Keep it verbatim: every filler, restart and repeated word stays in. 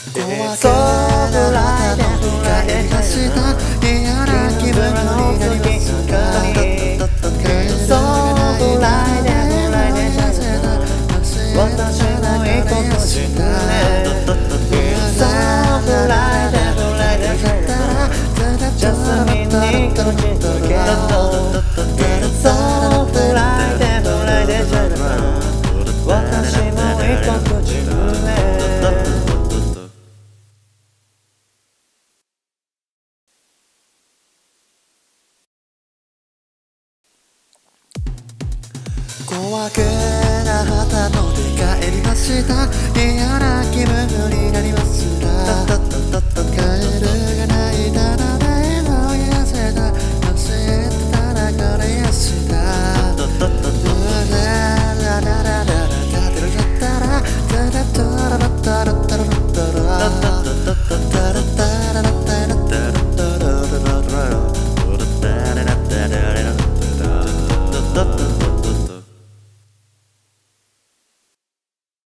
そうぐらいでぐらいで嫌な気分になりますか。そうぐらいでぐらいで私のいいことしてね。そうぐらいでぐらいでジャスミンに口づけそうぐらいでぐらいでじゃ私